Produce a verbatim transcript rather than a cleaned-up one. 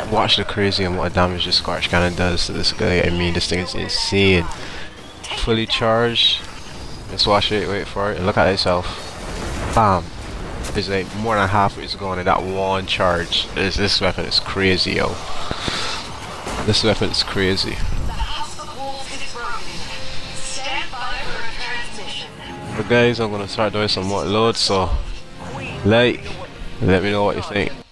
watch the crazy and what damage this Scorch cannon does to this guy. I mean, this thing is insane. Fully charged. Let's watch it, wait for it, and look at itself. Bam. It's like more than halfway it's going in that one charge. This, this weapon is crazy, yo. This weapon is crazy. But guys, I'm gonna start doing some more loads, so like, let me know what you think.